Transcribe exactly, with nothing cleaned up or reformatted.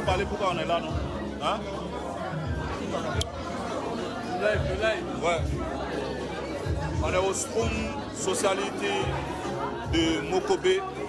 peu parler pourquoi on est là, non? Hein? Le live, le live. Ouais. On est au Spoon Sociality de Mokobé.